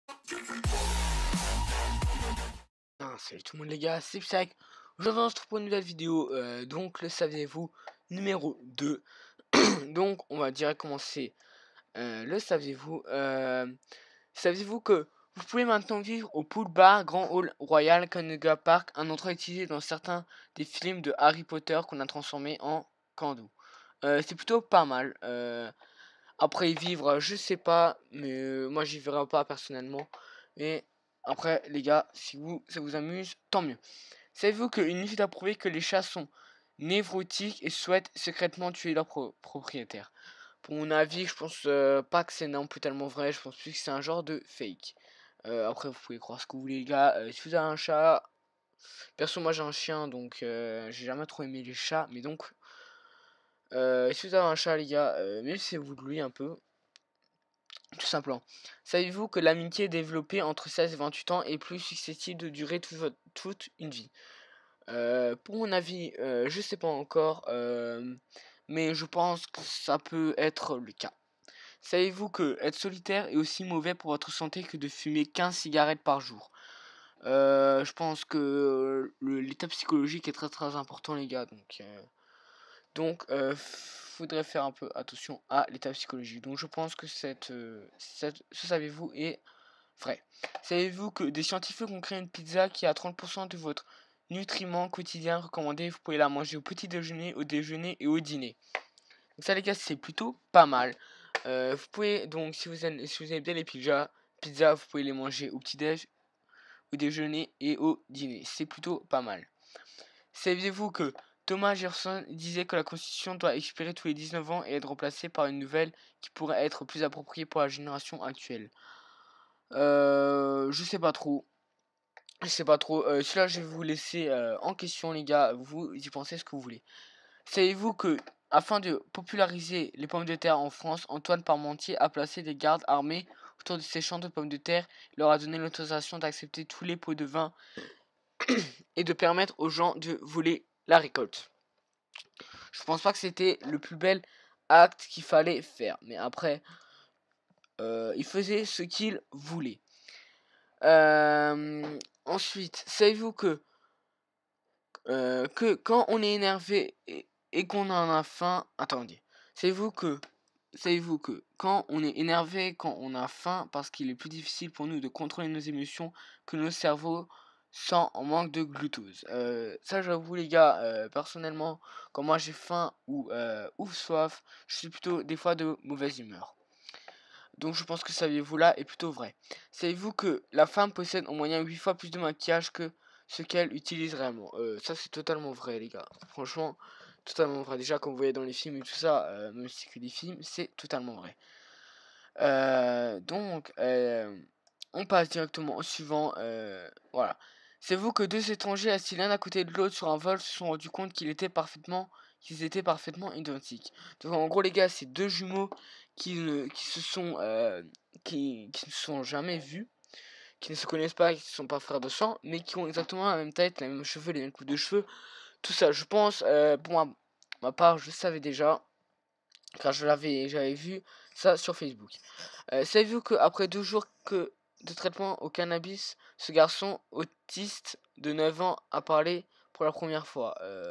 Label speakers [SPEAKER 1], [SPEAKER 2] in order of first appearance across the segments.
[SPEAKER 1] Salut tout le monde les gars, c'est Psych. Aujourd'hui on se retrouve pour une nouvelle vidéo, donc le saviez-vous numéro 2. Donc on va direct commencer. Le saviez-vous saviez-vous que vous pouvez maintenant vivre au Pool Bar Grand Hall Royal Canada Park, un endroit utilisé dans certains des films de Harry Potter qu'on a transformé en Kando. C'est plutôt pas mal. Après y vivre, je sais pas, mais moi j'y verrai pas personnellement. Mais après, les gars, si ça vous amuse, tant mieux. Savez-vous qu'une étude a prouvé que les chats sont névrotiques et souhaitent secrètement tuer leur propriétaire? Pour mon avis, je pense pas que c'est non plus tellement vrai. Je pense plus que c'est un genre de fake. Après, vous pouvez croire ce que vous voulez, les gars. Si vous avez un chat, perso, moi j'ai un chien, donc j'ai jamais trop aimé les chats. Mais donc, si vous avez un chat, les gars, méfiez-vous de lui un peu. Tout simplement. Savez-vous que l'amitié développée entre 16 et 28 ans est plus susceptible de durer toute une vie? Pour mon avis, je sais pas encore, mais je pense que ça peut être le cas. Savez-vous que être solitaire est aussi mauvais pour votre santé que de fumer 15 cigarettes par jour? Je pense que l'état psychologique est très très important, les gars, donc, faudrait faire un peu attention à l'état psychologique. Donc, je pense que ce savez-vous est vrai. Savez-vous que des scientifiques ont créé une pizza qui a 30% de votre nutriment quotidien recommandé. Vous pouvez la manger au petit déjeuner, au déjeuner et au dîner. Donc ça, les gars, c'est plutôt pas mal. Vous pouvez donc, si vous aimez bien les pizzas, vous pouvez les manger au petit déj, au déjeuner et au dîner. C'est plutôt pas mal. Saviez-vous que Thomas Jefferson disait que la Constitution doit expirer tous les 19 ans et être remplacée par une nouvelle qui pourrait être plus appropriée pour la génération actuelle? Je sais pas trop. Je sais pas trop. Celui-là, je vais vous laisser en question, les gars. Vous y pensez ce que vous voulez. Savez-vous que, afin de populariser les pommes de terre en France, Antoine Parmentier a placé des gardes armés autour de ses champs de pommes de terre. Il leur a donné l'autorisation d'accepter tous les pots de vin et de permettre aux gens de voler la récolte. Je pense pas que c'était le plus bel acte qu'il fallait faire. Mais après, il faisait ce qu'il voulait. Ensuite, savez-vous que quand on est énervé et qu'on en a faim, attendez, savez-vous que quand on est énervé, quand on a faim, parce qu'il est plus difficile pour nous de contrôler nos émotions que nos cerveaux sans en manque de glucose. Ça, j'avoue, les gars, personnellement, quand moi j'ai faim ou soif, je suis plutôt des fois de mauvaise humeur. Donc je pense que saviez-vous là est plutôt vrai. Savez-vous que la femme possède en moyenne 8 fois plus de maquillage que ce qu'elle utilise réellement? Ça c'est totalement vrai, les gars. Franchement, totalement vrai. Déjà, comme vous voyez dans les films et tout ça, même si c'est que des films, c'est totalement vrai. On passe directement au suivant. Voilà. Savez-vous que deux étrangers assis l'un à côté de l'autre sur un vol se sont rendus compte qu'ils étaient parfaitement identiques. Donc en gros, les gars, c'est deux jumeaux qui ne se sont jamais vus, qui ne se connaissent pas, qui ne sont pas frères de sang, mais qui ont exactement la même tête, les mêmes cheveux, les mêmes coupes de cheveux, tout ça. Je pense, pour ma part, je savais déjà, car j'avais vu ça sur Facebook. Savez-vous qu'après 2 jours de traitement au cannabis, ce garçon autiste de 9 ans a parlé pour la première fois?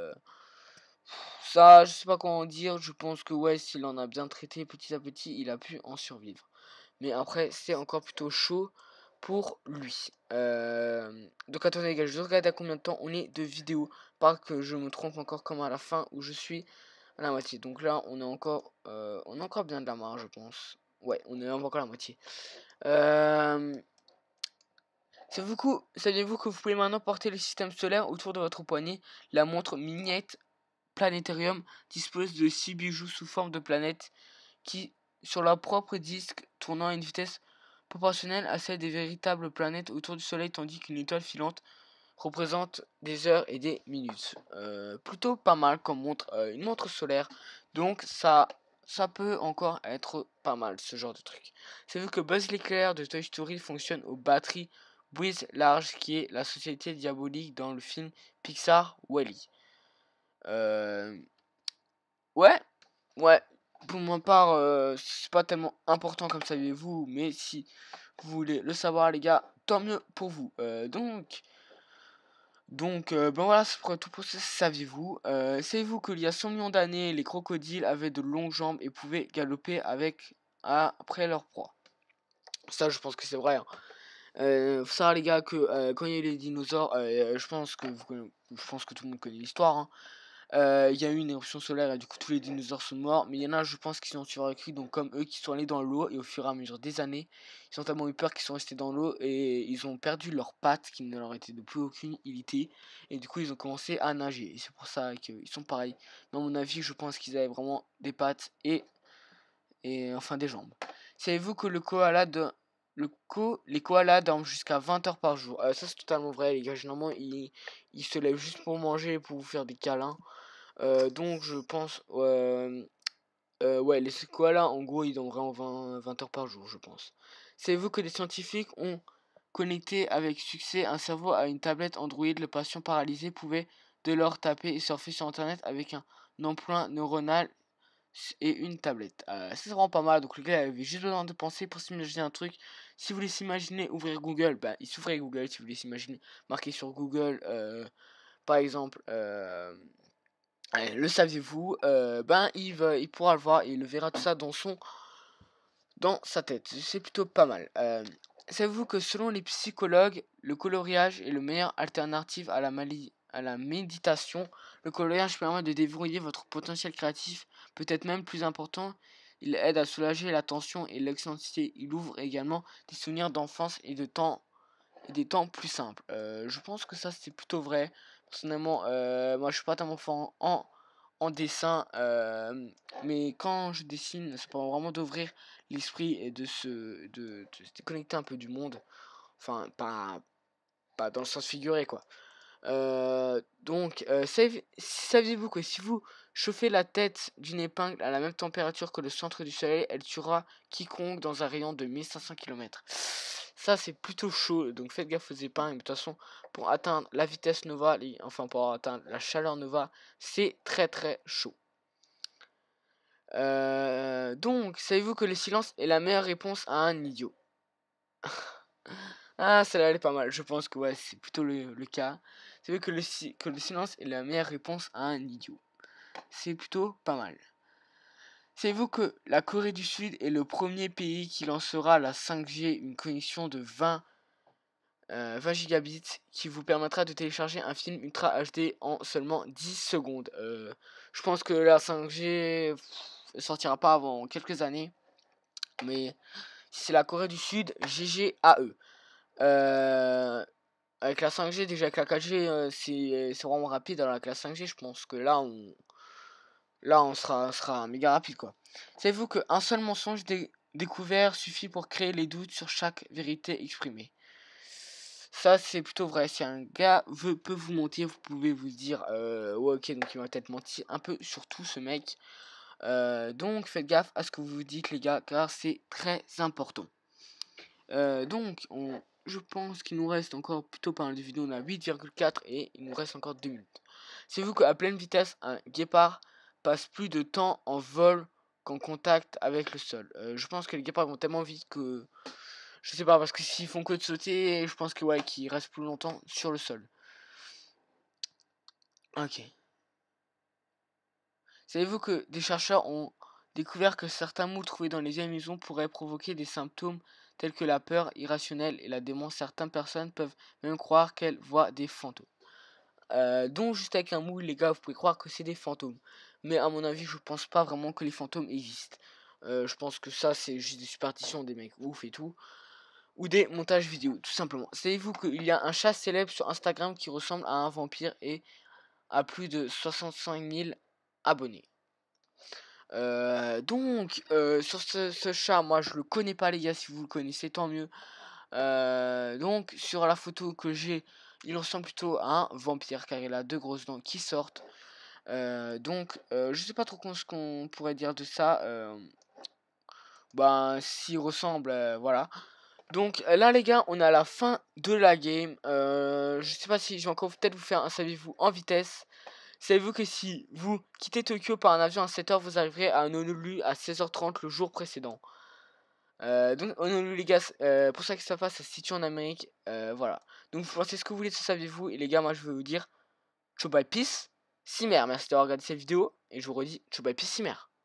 [SPEAKER 1] Ça, je sais pas comment dire. Je pense que ouais, s'il en a bien traité petit à petit, il a pu en survivre. Mais après, c'est encore plutôt chaud pour lui. Donc attendez les gars, je regarde à combien de temps on est de vidéo. Pas que je me trompe encore comme à la fin où je suis à la moitié. Donc là, on est encore bien de la marge, je pense. Ouais, on est encore à la moitié. Saviez-vous que vous pouvez maintenant porter le système solaire autour de votre poignet? La montre Mignette Planétarium dispose de 6 bijoux sous forme de planètes qui, sur leur propre disque, tournant à une vitesse proportionnelle à celle des véritables planètes autour du Soleil, tandis qu'une étoile filante représente des heures et des minutes. Plutôt pas mal comme montre, une montre solaire. Donc ça peut encore être pas mal ce genre de truc. C'est vu que Buzz l'éclair de Toy Story fonctionne aux batteries Breathe Large, qui est la société diabolique dans le film Pixar Wall-E. Ouais, ouais. Pour ma part, c'est pas tellement important comme saviez-vous, mais si vous voulez le savoir les gars, tant mieux pour vous. Ben voilà, c'est pour tout pour ça, saviez-vous Savez-vous qu'il y a 100 millions d'années, les crocodiles avaient de longues jambes et pouvaient galoper après leur proie. Ça, je pense que c'est vrai. Faut savoir les gars que quand il y a eu les dinosaures, je pense que tout le monde connaît l'histoire. Hein. Il y a eu une éruption solaire et du coup tous les dinosaures sont morts. Mais il y en a, je pense, qui ont survécu, donc comme eux, qui sont allés dans l'eau et au fur et à mesure des années, ils ont tellement eu peur qu'ils sont restés dans l'eau et ils ont perdu leurs pattes qui ne leur étaient de plus aucune utilité. Et du coup ils ont commencé à nager. Et c'est pour ça qu'ils sont pareils. Mais à mon avis, je pense qu'ils avaient vraiment des pattes et enfin des jambes. Savez-vous que les koalas dorment jusqu'à 20 heures par jour? Ça c'est totalement vrai les gars, généralement ils se lèvent juste pour manger et pour vous faire des câlins. Donc je pense ouais, les koalas en gros ils dorment vraiment 20 heures par jour je pense. Savez-vous que des scientifiques ont connecté avec succès un cerveau à une tablette Android? Le patient paralysé pouvait de leur taper et surfer sur internet avec un emploi neuronal et une tablette. Ça c'est vraiment pas mal. Donc le gars avait juste besoin de penser pour s'imaginer un truc. Si vous voulez s'imaginer ouvrir Google, bah il s'ouvrait Google. Si vous voulez s'imaginer marquer sur Google, par exemple, allez, le saviez-vous, ben il pourra le voir et il le verra tout ça dans sa tête. C'est plutôt pas mal. Savez-vous que selon les psychologues, le coloriage est le meilleur alternative à la méditation? Le coloriage permet de déverrouiller votre potentiel créatif, peut-être même plus important. Il aide à soulager la tension et l'anxiété. Il ouvre également des souvenirs d'enfance et des temps plus simples. Je pense que ça c'est plutôt vrai. Personnellement, moi je suis pas tellement fort en dessin, mais quand je dessine, ça permet vraiment d'ouvrir l'esprit et de se déconnecter un peu du monde. Enfin, pas dans le sens figuré quoi. Saviez-vous que si vous chauffez la tête d'une épingle à la même température que le centre du soleil, elle tuera quiconque dans un rayon de 1500 km? Ça c'est plutôt chaud, donc faites gaffe aux épingles. De toute façon, pour atteindre la vitesse nova, enfin pour atteindre la chaleur nova, c'est très très chaud. Savez-vous que le silence est la meilleure réponse à un idiot? Ah, celle-là elle est pas mal. Je pense que ouais, c'est plutôt le cas. Savez-vous que le silence est la meilleure réponse à un idiot? C'est plutôt pas mal. Savez-vous que la Corée du Sud est le premier pays qui lancera la 5G, une connexion de 20 gigabits qui vous permettra de télécharger un film Ultra HD en seulement 10 secondes. Je pense que la 5G sortira pas avant quelques années. Mais si c'est la Corée du Sud, GG à eux. Avec la 5G, déjà avec la 4G, c'est vraiment rapide. Alors avec la 5G, je pense que là on sera méga rapide quoi. Savez-vous qu'un seul mensonge découvert suffit pour créer les doutes sur chaque vérité exprimée? Ça c'est plutôt vrai. Si un gars peut vous mentir, vous pouvez vous dire ouais ok, donc il va peut-être mentir un peu sur tout ce mec. Donc faites gaffe à ce que vous dites les gars, car c'est très important. Je pense qu'il nous reste encore plutôt pas mal de vidéos. On a 8,4 et il nous reste encore 2 minutes. Savez-vous qu'à pleine vitesse, un guépard passe plus de temps en vol qu'en contact avec le sol? Je pense que les guépards vont tellement vite que je sais pas, parce que s'ils font que de sauter, je pense que ouais, qu'ils restent plus longtemps sur le sol. Ok. Savez-vous que des chercheurs ont découvert que certains mots trouvés dans les vieilles maisons pourraient provoquer des symptômes tels que la peur irrationnelle et la démence? Certaines personnes peuvent même croire qu'elles voient des fantômes. Donc juste avec un mot, les gars, vous pouvez croire que c'est des fantômes. Mais à mon avis, je pense pas vraiment que les fantômes existent. Je pense que ça, c'est juste des superstitions des mecs ouf et tout. Ou des montages vidéo, tout simplement. Savez-vous qu'il y a un chat célèbre sur Instagram qui ressemble à un vampire et a plus de 65 000 abonnés? Sur ce chat, moi je le connais pas les gars, si vous le connaissez tant mieux. Donc sur la photo que j'ai, il ressemble plutôt à un vampire car il a deux grosses dents qui sortent. Je sais pas trop ce qu'on pourrait dire de ça. S'il ressemble, voilà. Donc là les gars, on est à la fin de la game. Je sais pas si je vais encore peut-être vous faire un saviez-vous en vitesse. Savez-vous que si vous quittez Tokyo par un avion à 7h, vous arriverez à Honolulu à 16h30 le jour précédent? Donc Honolulu les gars, pour ça que ça fasse, ça se situe en Amérique, voilà. Donc vous pensez ce que vous voulez de ce saviez-vous, et les gars moi je vais vous dire ciao bye peace, Cimer, merci d'avoir regardé cette vidéo, et je vous redis ciao bye peace Cimer.